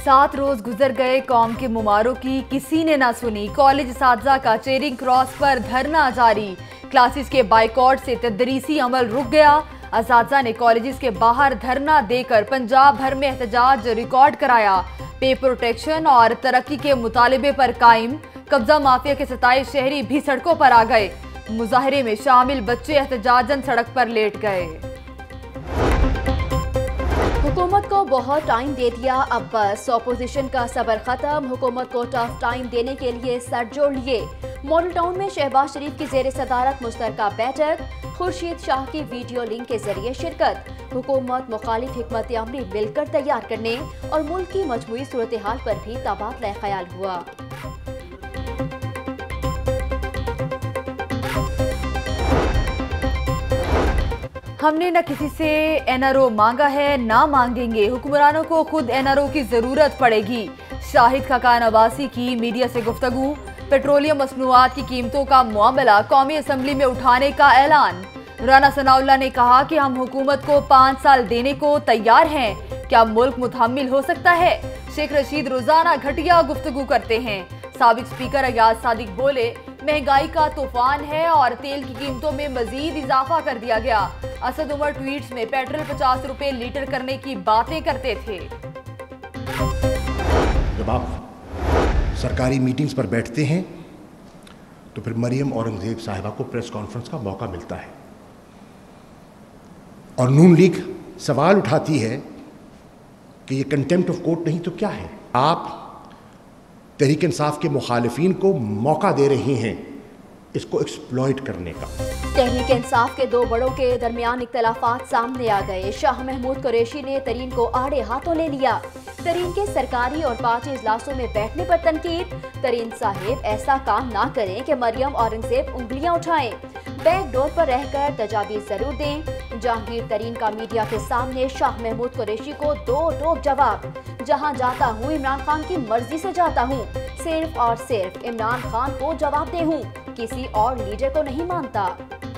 7 रोज गुजर गए, कौम के मुमारों की किसी ने ना सुनी। कॉलेज असातिज़ा का चेरिंग क्रॉस पर धरना जारी। क्लासेस के बाइकॉट से तदरीसी अमल रुक गया। असातिज़ा ने कॉलेजेस के बाहर धरना देकर पंजाब भर में एहतजाज रिकॉर्ड कराया। पे प्रोटेक्शन और तरक्की के मुतालिबे पर कायम। कब्जा माफिया के 27 शहरी भी सड़कों पर आ गए। मुजाहरे में शामिल बच्चे एहतजाजन सड़क पर लेट गए। हुकूमत को बहुत टाइम दे दिया, अब बस अपोजिशन का सबर खत्म। हुकूमत को टफ टाइम देने के लिए सर जोड़ लिए। मॉडल टाउन में शहबाज शरीफ की जेर सदारत मुश्तरका बैठक। खुर्शीद शाह की वीडियो लिंक के जरिए शिरकत। हुकूमत मुखालिफ हिकमत अमली मिलकर तैयार करने और मुल्क की मजमूई सूरत हाल पर भी तबादला ख्याल हुआ। हमने न किसी से एनआरओ मांगा है, ना मांगेंगे। हुक्मरानों को खुद एनआरओ की जरूरत पड़ेगी। शाहिद खाकान अब्बासी की मीडिया से गुफ्तगू। पेट्रोलियम मसनूआत की कीमतों का मामला कौमी असम्बली में उठाने का ऐलान। राना सनाउल्लाह ने कहा कि हम हुकूमत को 5 साल देने को तैयार हैं। क्या मुल्क मुतहम्मिल हो सकता है? शेख रशीद रोजाना घटिया गुफ्तगू करते हैं। साबिक स्पीकर अयाज सादिक बोले, महंगाई का तूफान है और तेल की कीमतों में मजीद इजाफा कर दिया गया। असद उमर ट्वीट्स में पेट्रोल 50 रुपए लीटर करने की बातें करते थे। जब आप सरकारी मीटिंग्स पर बैठते हैं तो फिर मरियम औरंगजेब साहिबा को प्रेस कॉन्फ्रेंस का मौका मिलता है और नून लीग सवाल उठाती है कि ये कंटेम्प्ट ऑफ कोर्ट नहीं तो क्या है। आप तहरीक इंसाफ के मुखालिफिन को मौका दे रहे हैं इसको एक्सप्लॉइट करने का। तहरीक इंसाफ के 2 बड़ों के दरमियान इख्तलाफात सामने आ गए। शाह महमूद कुरैशी ने तरीन को आड़े हाथों ले लिया। तरीन के सरकारी और पार्टी इजलासों में बैठने पर तनकीद। तरीन साहिब ऐसा काम ना करें कि मरियम औरंगजेब उंगलियां उठाएं। बैक डोर पर रहकर तजावीज जरूर दें। जहांगीर तरीन का मीडिया के सामने शाह महमूद कुरैशी को 2 टोक जवाब। जहां जाता हूँ इमरान खान की मर्जी से जाता हूँ, सिर्फ और सिर्फ इमरान खान को जवाबदेह हूँ, किसी और लीडर को नहीं मानता।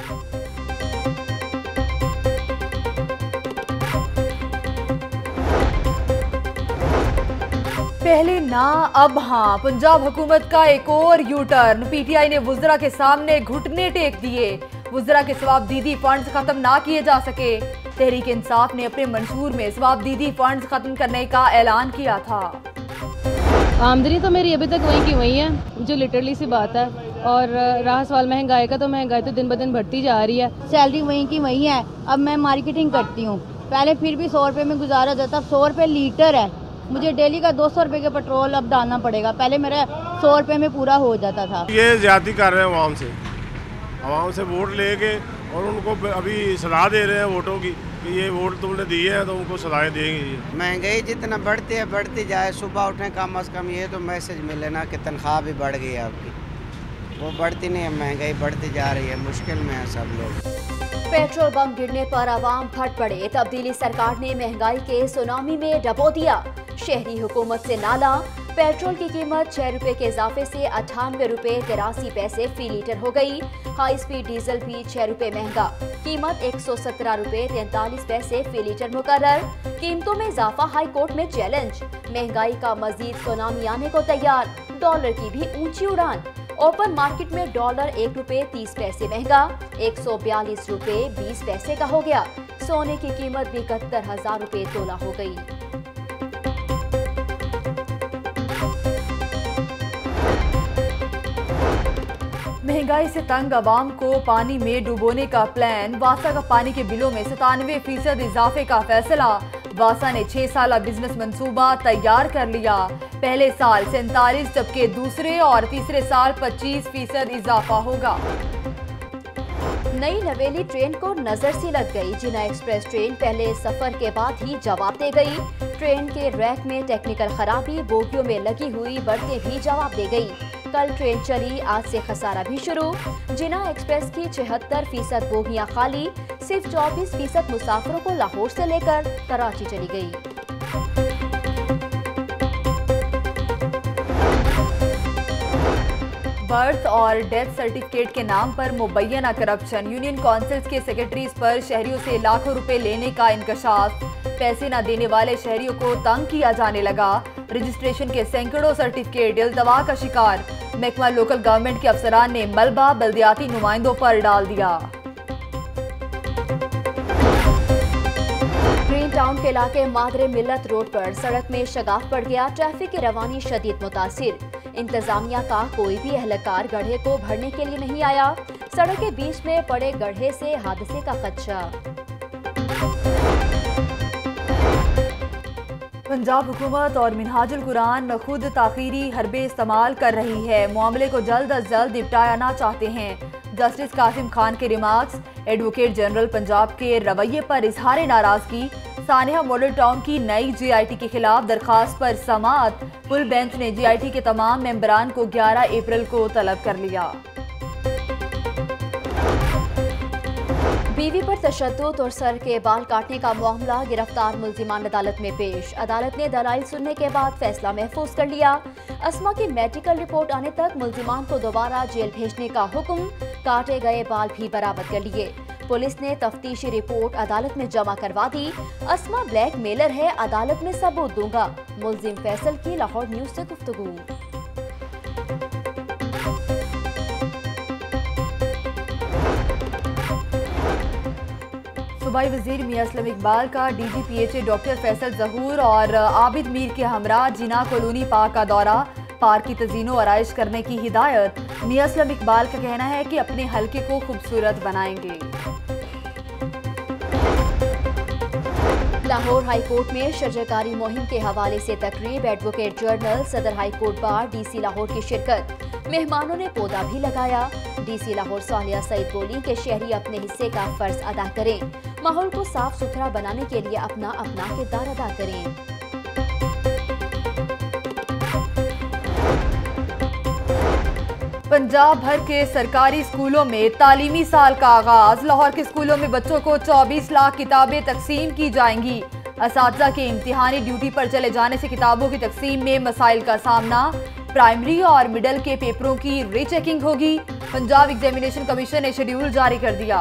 पहले ना अब हाँ, पंजाब हुकूमत का एक और यू टर्न। पीटीआई ने वुज़रा के सामने घुटने टेक दिए। वुज़रा के सवाबदीदी फंड्स खत्म ना किए जा सके। तहरीक इंसाफ ने अपने मंशूर में सवाबदीदी फंड्स खत्म करने का ऐलान किया था। आमदनी तो मेरी अभी तक वही की वही है, जो लिटरली सी बात है। और रहा सवाल महंगाई का, तो महंगाई तो दिन ब दिन बढ़ती जा रही है। सैलरी वही की वही है। अब मैं मार्केटिंग करती हूँ, पहले फिर भी 100 रुपये में गुजारा जाता, 100 रुपये लीटर है। मुझे डेली का 200 रुपये का पेट्रोल अब डालना पड़ेगा, पहले मेरा 100 रुपये में पूरा हो जाता था। ये ज्यादती कर रहे हैं आवाम से वोट लेके और उनको अभी सलाह दे रहे हैं वोटों की कि ये वोट तुमने दिए हैं तो उनको सलाहें देंगे। महंगाई जितना बढ़ती है बढ़ती जाए, सुबह उठने कम अज़ कम ये तो मैसेज मिले ना कि तनख्वाह भी बढ़ गई है आपकी, वो बढ़ती नहीं है, महंगाई बढ़ती जा रही है, मुश्किल में है सब लोग। पेट्रोल बम गिरने पर आवाम फट पड़े। तब्दीली सरकार ने महंगाई के सुनामी में डबो दिया। शहरी हुकूमत से नाला। पेट्रोल की कीमत 6 रुपए के इजाफे से 98 रुपए 83 पैसे फी लीटर हो गई। हाई स्पीड डीजल भी 6 रुपए महंगा, कीमत 117 रुपए 43 पैसे फी लीटर मुकर्रर। कीमतों में इजाफा हाई कोर्ट में चैलेंज। महंगाई का मजीद सुनामी आने को तैयार। डॉलर की भी ऊंची उड़ान। ओपन मार्केट में डॉलर 1 रुपए 30 पैसे महंगा, 142 रुपए 20 पैसे का हो गया। सोने की कीमत भी 71,000 रुपए तोला हो गई। महंगाई से तंग आवाम को पानी में डुबोने का प्लान। वासा का पानी के बिलों में 97% इजाफे का फैसला। वासा ने 6 साला बिजनेस मंसूबा तैयार कर लिया। पहले साल 47 जबकि दूसरे और तीसरे साल 25% इजाफा होगा। नई नवेली ट्रेन को नजर सी लग गई। जिना एक्सप्रेस ट्रेन पहले सफर के बाद ही जवाब दे गई। ट्रेन के रैक में टेक्निकल खराबी, बोगियों में लगी हुई बढ़ते भी जवाब दे गई। कल ट्रेन चली, आज से खसारा भी शुरू। जिना एक्सप्रेस की 76% बोगियां खाली, सिर्फ 24% मुसाफिरों को लाहौर से लेकर कराची चली गई। बर्थ और डेथ सर्टिफिकेट के नाम पर मुबैना करप्शन। यूनियन काउंसिल्स के सेक्रेटरीज पर शहरियों से लाखों रुपए लेने का इंकशाफ। पैसे न देने वाले शहरियों को तंग किया जाने लगा। रजिस्ट्रेशन के सैकड़ों सर्टिफिकेट इल्तवा का शिकार। महकमा लोकल गवर्नमेंट के अफसरान ने मलबा बल्दियाती नुमाइंदों पर डाल दिया। ग्रीन टाउन के इलाके मादरे मिल्लत रोड पर सड़क में शगाफ पड़ गया। ट्रैफिक की रवानी शदीद मुतासिर। इंतजामिया का कोई भी एहलकार गड्ढे को भरने के लिए नहीं आया। सड़क के बीच में पड़े गड्ढे से हादसे का खदशा। पंजाब हुकूमत और मिनहाजुल कुरान खुद ताखीरी हरबे इस्तेमाल कर रही है। मामले को जल्द अज जल्द निपटाना चाहते हैं। जस्टिस कासिम खान के रिमार्क्स। एडवोकेट जनरल पंजाब के रवैये पर इजहार नाराजगी। सानिया मॉडल टाउन की नई GIT के खिलाफ दरखास्त पर समाअत। फुल बेंच ने GIT के तमाम मेंबरान को 11 अप्रैल को तलब कर लिया। बीवी पर तशद्दुद और सर के बाल काटने का मामला। गिरफ्तार मुल्जिमान अदालत में पेश। अदालत ने दलाइल सुनने के बाद फैसला महफूज कर लिया। अस्मा की मेडिकल रिपोर्ट आने तक मुल्जिमान को दोबारा जेल भेजने का हुक्म। काटे गए बाल भी बरामद कर लिए। पुलिस ने तफ्तीशी रिपोर्ट अदालत में जमा करवा दी। अस्मा ब्लैकमेलर है, अदालत में सबूत दूंगा। मुल्जिम फैसल की लाहौर न्यूज से गुफ्तगू। सूबाई वजीर मियां असलम इकबाल का DGPHA डॉक्टर फैसल जहूर और आबिद मीर के हमरा जिना कॉलोनी पार्क का दौरा। पार्क की तज़ीनो आराइश करने की हिदायत। मियां असलम इकबाल का कहना है कि अपने हल्के को खूबसूरत बनाएंगे। लाहौर हाई कोर्ट में शजरकारी मुहिम के हवाले से तकरीब। एडवोकेट जनरल, सदर high court bar, DC Lahore की शिरकत। मेहमानों ने पौधा भी लगाया। DC लाहौर सालिया सईद बोली कि शहरी अपने हिस्से का फर्ज अदा करें। माहौल को साफ सुथरा बनाने के लिए अपना अपना किरदार अदा करें। पंजाब भर के सरकारी स्कूलों में तालीमी साल का आगाज। लाहौर के स्कूलों में बच्चों को 24 लाख किताबें तकसीम की जाएंगी। असातिज़ा के इम्तिहानी ड्यूटी पर चले जाने से किताबों की तकसीम में मसाइल का सामना। प्राइमरी और मिडल के पेपरों की रीचेकिंग होगी। पंजाब एग्जामिनेशन कमीशन ने शेड्यूल जारी कर दिया।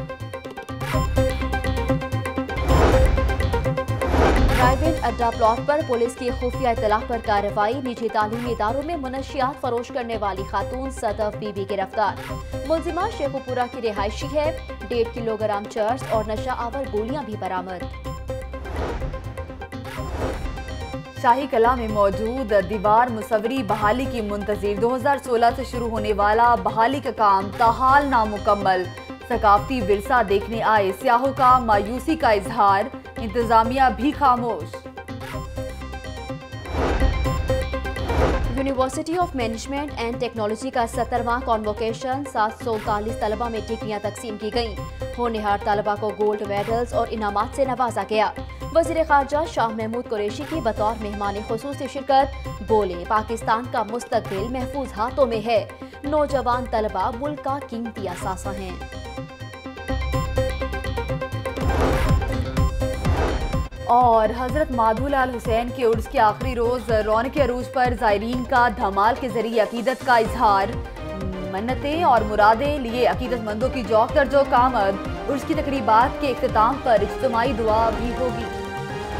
प्राइवेट अड्डा प्लॉट पर पुलिस की खुफिया इत्तला पर कार्रवाई। निजी तालीमी इदारों में मुनशियात फरोश करने वाली खातून सदफ बीबी गिरफ्तार। मुलजिमा शेखुपुरा की रिहायशी है। 1.5 किलोग्राम चर्स और नशा आवर गोलियां भी बरामद। शाही कला में मौजूद दीवार मुसवरी बहाली की मुंतजिर। 2016 से शुरू होने वाला बहाली का काम ताहाल नामुकम्मल। सकाफती विरसा देखने आए सियाहों का मायूसी का इजहार। इंतजामिया भी खामोश। University of management and technology का 17वां कॉन्वोकेशन। 739 तलबा में डिग्रियां तकसीम की गईं। होनहार तलबा को गोल्ड मेडल्स और इनामात से नवाजा गया। वज़ीर ख़ारजा शाह महमूद कुरैशी की बतौर मेहमान खुसूसी शिरकत। बोले, पाकिस्तान का मुस्तकबिल महफूज हाथों में है। नौजवान तलबा मुल्क का कीमती असासा हैं। और हजरत माधुलाल हुसैन के उर्स के आखिरी रोज रौनक अरूज पर ज़ायरीन का धमाल के जरिए अकीदत का इजहार। मन्नतें और मुरादें लिए अकीदतमंदों की जौक दर जौक आमद। उर्स की तकरीबात के इख्तिताम पर इज्तिमाई दुआ भी होगी।